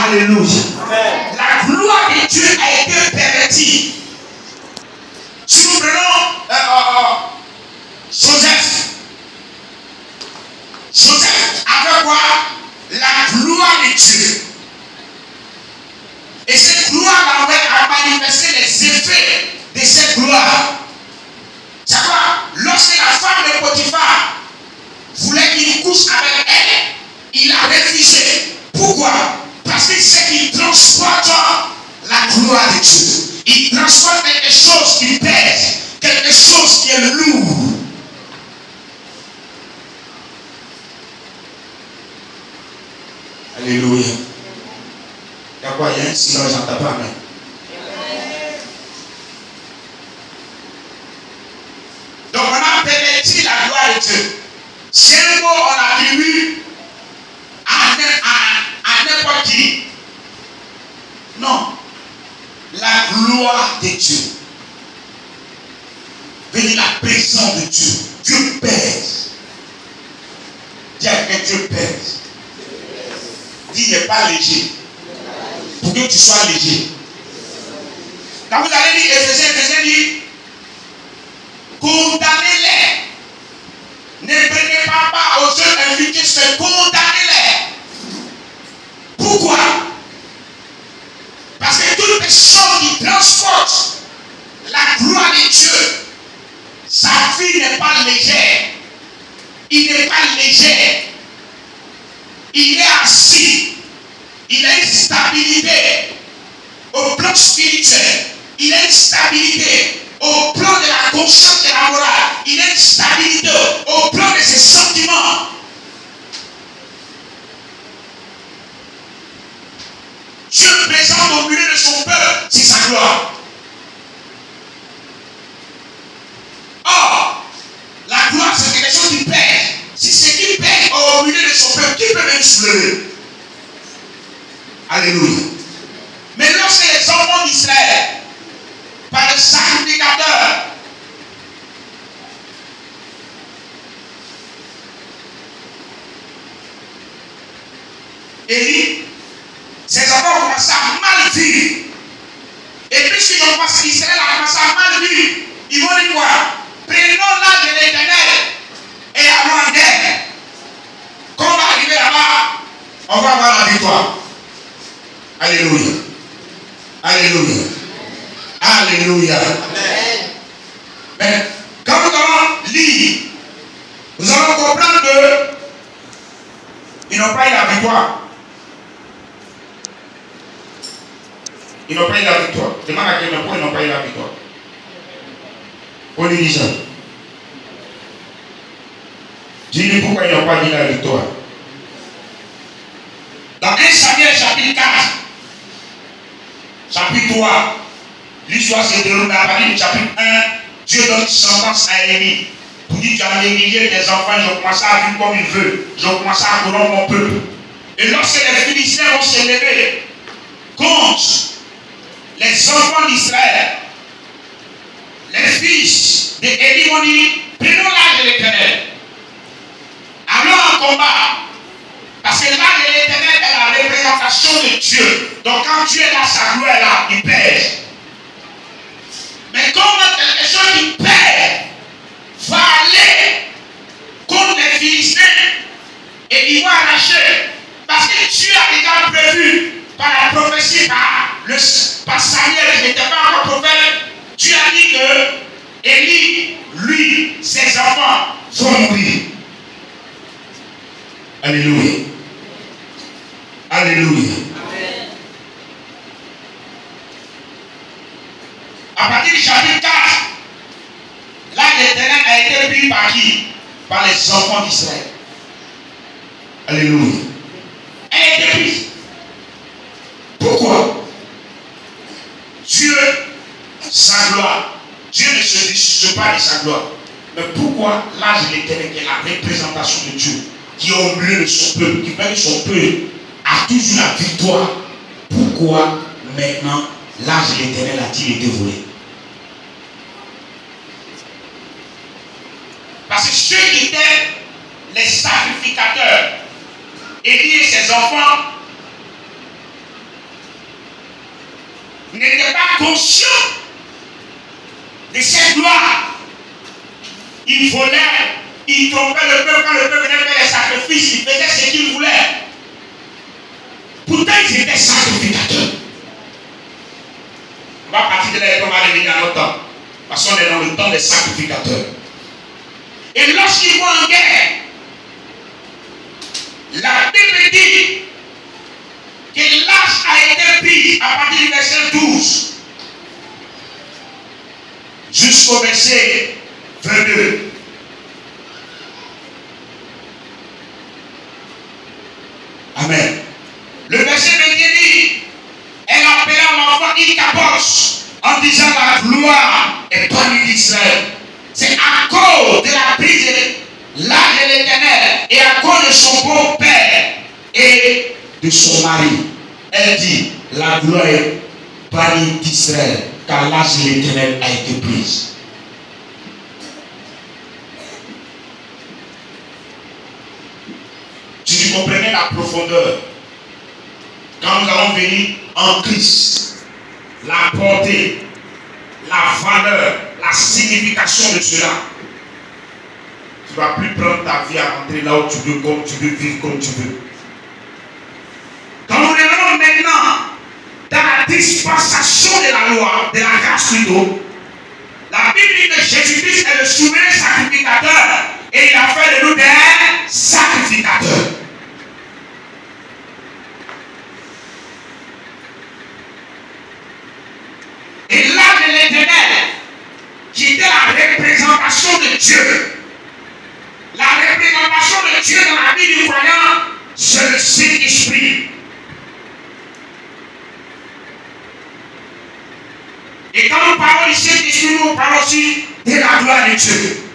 Alléluia. Amen. La gloire de Dieu a été pervertie. Si nous prenons Joseph avait quoi? La gloire de Dieu. Et cette gloire a manifesté les effets de cette gloire. C'est quoi? Lorsque la femme de Potiphar voulait qu'il couche avec elle, il a refusé. Pourquoi? Parce que c'est qu'il transporte la gloire de Dieu. Il transporte quelque chose qui pèse, quelque chose qui est lourd. Alléluia. Il y a quoi? Il y a un silence, j'entends pas. Donc on a perverti la gloire de Dieu. C'est un mot on attribue à n'importe qui. Non. La gloire de Dieu. Venez la présence de Dieu. Dieu pèse. Dis à quelqu'un, Dieu pèse. Dis, il n'est pas léger. Pour que tu sois léger. Quand vous allez lire Éphésiens dit, condamnez-les. Ne prenez pas part aux jeunes invités, mais condamnez-les. Pourquoi? Parce que toute personne qui transporte la gloire de Dieu, sa vie n'est pas légère. Il n'est pas léger. Il est assis. Il a une stabilité au plan spirituel. Il a une stabilité au plan de la conscience et de la morale. Il a une stabilité au plan de ses sentiments. Dieu présente au milieu de son peuple, c'est sa gloire. Or, la gloire, c'est quelque chose qui pèse. Si c'est qui pèse au milieu de son peuple, qui peut même soulever? Alléluia. Mais lorsque les enfants d'Israël, par le sacrificateur, Élie, ses enfants ont commencé à mal vivre. Et puisqu'ils ont passé, Israël a commencé à mal vivre, ils vont dire quoi? Prenons l'âge de l'Éternel et allons en guerre. Quand on va arriver là-bas, on va avoir la victoire. Alléluia. Alléluia. Alléluia. Amen. Mais quand nous allons lire, nous allons comprendre que ils n'ont pas eu la victoire. Ils n'ont pas eu la victoire. Demande à quelqu'un pourquoi ils n'ont pas eu la victoire. On lui dit ça. Dis-lui pourquoi ils n'ont pas eu la victoire. Dans 1 Samuel chapitre 4, chapitre 3, l'histoire se déroule à partir du chapitre 1. Dieu donne sentence à Élie. Pour dire tu as négligé tes enfants, ils ont commencé à vivre comme ils veulent. Ils ont commencé à corrompre mon peuple. Et lorsque les Philistins vont se lever contre les enfants d'Israël, les fils d'Élie vont dire prenons l'âge de l'Éternel. Allons en combat. Parce que l'âge de l'Éternel est la représentation de Dieu. Donc quand Dieu est là, sa gloire est là, il pèse. Mais comment quelque chose qui pèse va aller contre les Philistins et ils vont arracher. Parce que Dieu a déjà prévu par la prophétie, par Samuel, qui n'était pas encore prophète. Dieu a dit que Élie, lui, ses enfants vont mourir. Alléluia. Alléluia. Amen. À partir du chapitre 4, l'âge d'Éternel a été pris par qui? Par les enfants d'Israël. Alléluia. Elle a été prise. Pourquoi? Dieu, sa gloire. Dieu ne se dissocie pas de sa gloire. Mais pourquoi l'âge de l'Éternel, qui est la représentation de Dieu, qui est au milieu de son peuple, qui fait que son peuple a toujours la victoire, pourquoi maintenant l'âge de l'Éternel a-t-il été volé? Parce que ceux qui étaient les sacrificateurs, Élie et ses enfants, n'était pas conscient de cette gloire. Il volait, il trompait le peuple quand le peuple venait faire les sacrifices, il faisait ce qu'il voulait. Pourtant, ils étaient sacrificateurs. On va partir de là et on va revenir à notre temps. Parce qu'on est dans le temps des sacrificateurs. Et lorsqu'ils vont en guerre, la Bible dit que l'arche a été prise à partir du verset 12 jusqu'au verset 22. Amen. Le verset 22 dit, elle appela l'enfant Ichabod en disant la gloire est parmi d'Israël. C'est à cause de la prise de l'âge de l'Éternel et à cause de son beau-père et de son mari. Elle dit, la gloire est parmi d'Israël, car l'âge de l'Éternel a été prise. Si tu comprenais la profondeur, quand nous allons venir en Christ, la portée, la valeur, la signification de cela, tu ne vas plus prendre ta vie à rentrer là où tu veux, comme tu veux, vivre comme tu veux. Quand nous revenons maintenant dans la dispensation de la loi, de la grâce plutôt, la Bible dit que Jésus-Christ est le souverain sacrificateur et il a fait de nous des sacrificateurs. Et l'âme de l'Éternel, qui était la représentation de Dieu, la représentation de Dieu dans la vie du croyant, c'est le Saint-Esprit. Et quand nous parlons du Saint-Esprit, nous parlons aussi de la gloire de Dieu.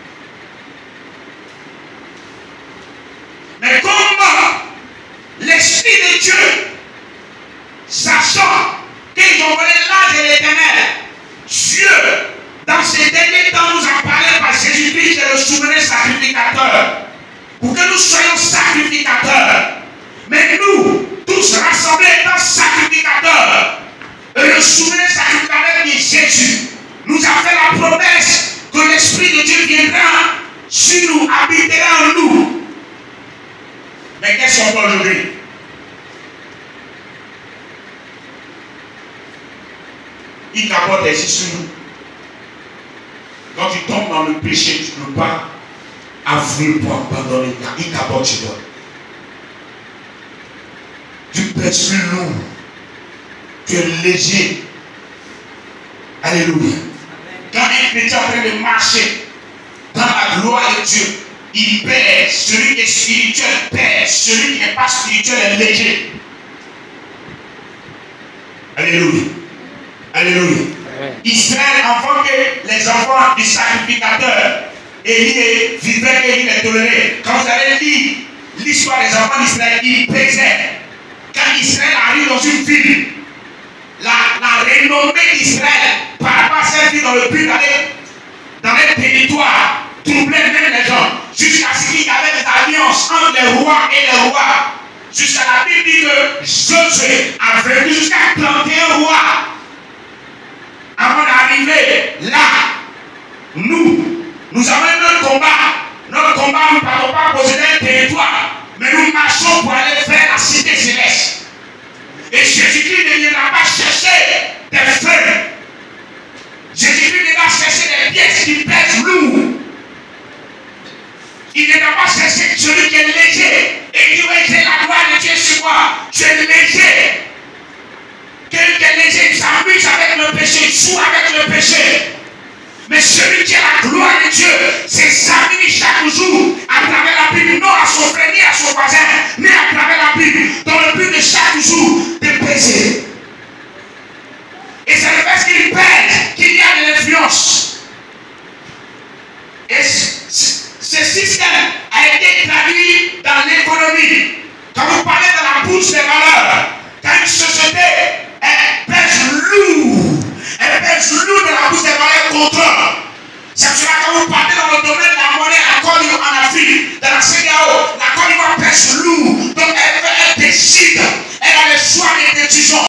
Mais comment l'Esprit de Dieu, sachant qu'ils ont volé l'âge de l'Éternel, Dieu, dans ces derniers temps, nous a parlé par Jésus-Christ, qui est le souverain sacrificateur, pour que nous soyons sacrificateurs. Mais nous, tous rassemblés étant sacrificateurs, et le souverain sacrificateur qui est Jésus, nous a fait la promesse que l'Esprit de Dieu viendra sur nous, habitera en nous. Mais qu'est-ce qu'on fait aujourd'hui? Il capote ici sur nous. Quand tu tombes dans le péché, tu ne peux pas avouer pour abandonner. Il capote chez toi. Tu pèses plus lourd. Tu es léger. Alléluia. Quand un chrétien est en train de marcher dans la gloire de Dieu, il pèse. Celui qui est spirituel pèse. Celui qui n'est pas spirituel est léger. Alléluia. Alléluia. Israël, avant que les enfants du sacrificateur, Élie vivait et il est toléré. Quand vous allez lire l'histoire des enfants d'Israël, ils pesaient. Quand Israël arrive dans une ville, la renommée d'Israël, par rapport à cette ville dans le but d'aller dans les territoires, troublait même les gens, jusqu'à ce qu'il y avait des alliances entre les rois et les rois. Jusqu'à la Bible dit que Josué a vécu jusqu'à 31 rois. Avant d'arriver là, nous avons notre combat. Notre combat, nous ne partons pas posséder un territoire, mais nous marchons pour aller faire la cité céleste. Et Jésus-Christ ne viendra pas chercher des feuilles. Jésus-Christ ne va chercher des pièces qui pèsent lourd. Il ne va pas chercher celui qui est léger et qui va essayer la gloire de Dieu sur moi. Tu es léger. Quelqu'un qui est léger, il s'amuse avec le péché, il joue avec le péché. Mais celui qui a la gloire de Dieu s'examine chaque jour à travers la Bible, non à son frère ni à son voisin, mais à travers la Bible, dans le but de chaque jour de peser. Et c'est le fait qu'il pèse qu'il y a de l'influence. Et ce système a été traduit dans l'économie. Quand vous parlez de la bourse des valeurs, quand une société pèse lourd, elle pèse lourd dans la bourse des valeurs contre. C'est pour cela que quand vous partez dans le domaine de la monnaie, la Côte d'Ivoire en Afrique, dans la CDAO, la Côte d'Ivoire pèse lourd. Donc elle décide, elle a le choix des décisions.